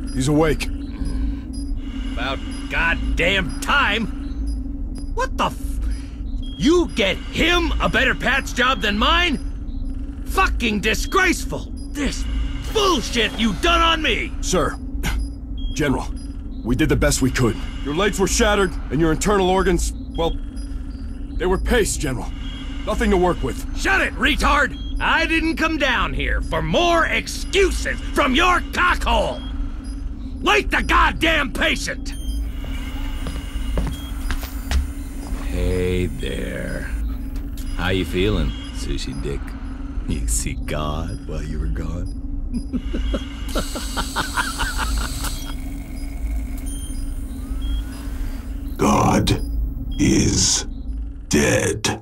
He's awake. About goddamn time! What the f... You get him a better patch job than mine? Fucking disgraceful! This bullshit you done on me! Sir. General, we did the best we could. Your legs were shattered, and your internal organs, well, they were paste, General. Nothing to work with. Shut it, retard! I didn't come down here for more excuses from your cockhole! Wake the goddamn patient! Hey there. How you feeling, Sushi Dick? You see God while you were gone? God is dead.